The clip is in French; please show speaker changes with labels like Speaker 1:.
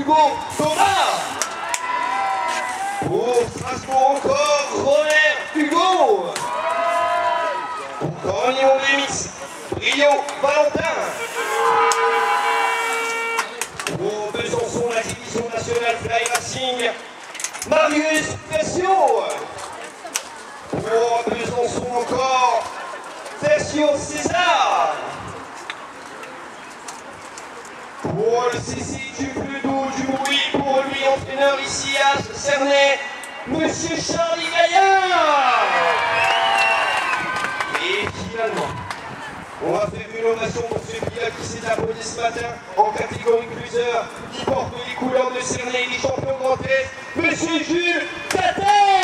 Speaker 1: Hugo Thomas. Pour Strasbourg encore, Roner Hugo. Pour Cornillon Demis, Brio Valentin. Pour Besançon, la division nationale Fly Racing, Marius Versio. Pour Besançon encore, Versio César. Pour le CC du plus doux, du bruit, pour lui, entraîneur ici à Cernay, Monsieur Charlie Gaillard. Et finalement, on va faire une ovation pour celui-là qui s'est applaudi ce matin en catégorie cruiser, qui porte les couleurs de Cernay, les champions Grand Est, Monsieur Jules Catel.